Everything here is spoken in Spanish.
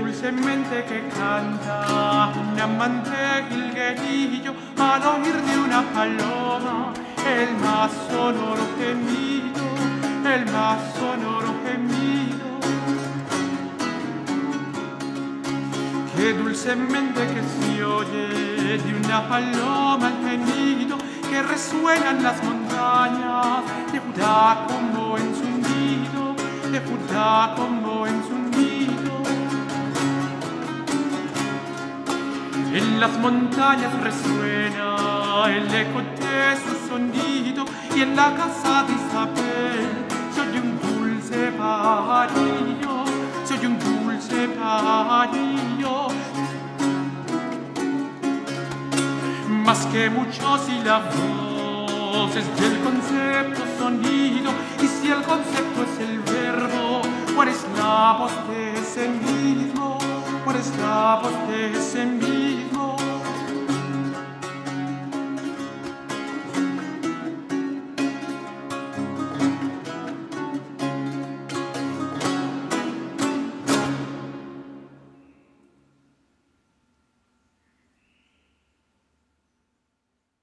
dulcemente que canta un amante jilguerillo al oír de una paloma el más sonoro gemido, el más sonoro gemido. Qué dulcemente que se oye de una paloma el gemido que resuena en las montañas de Judá como en su nido, de Judá como en su nido. En las montañas resuena el eco de su sonido y en la casa de Isabel se oye un dulce pajarillo, se oye un dulce pajarillo. Más que muchos sílabos es el concepto sonido, y si el concepto es el verbo, ¿cuál es la voz de ese nido?